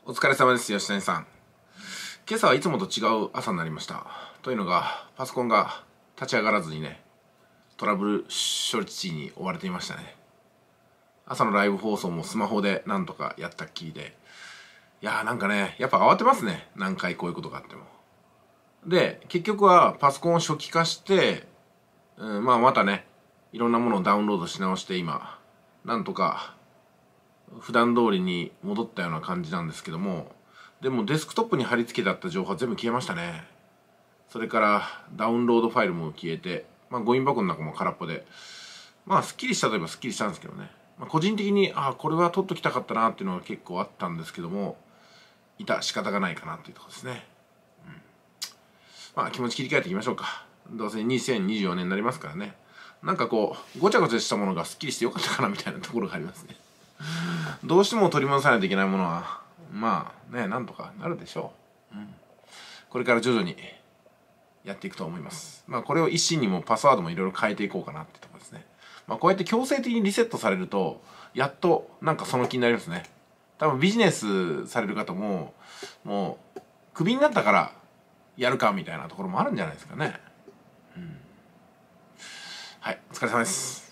お疲れ様です、吉谷さん。今朝はいつもと違う朝になりました。というのが、パソコンが立ち上がらずにね、トラブル処置に追われていましたね。朝のライブ放送もスマホでなんとかやったっきりで、いやーなんかね、やっぱ慌てますね。何回こういうことがあっても。で、結局はパソコンを初期化して、またね、いろんなものをダウンロードし直して今、なんとか普段通りに戻ったような感じなんですけども、でもデスクトップに貼り付けてあった情報は全部消えましたね。それからダウンロードファイルも消えて、ゴミ箱の中も空っぽで、すっきりしたといえばすっきりしたんですけどね。個人的にこれは取っときたかったなっていうのが結構あったんですけども、仕方がないかなっていうところですね。気持ち切り替えていきましょうか。どうせ2024年になりますからね。なんかこうごちゃごちゃしたものがすっきりしてよかったかなみたいなところがありますね。どうしても取り戻さないといけないものはなんとかなるでしょう。これから徐々にやっていくと思います。これを一心にもパスワードもいろいろ変えていこうかなってところですね。こうやって強制的にリセットされるとやっとなんかその気になりますね。多分ビジネスされる方ももうクビになったからやるかみたいなところもあるんじゃないですかね。はい、お疲れ様です。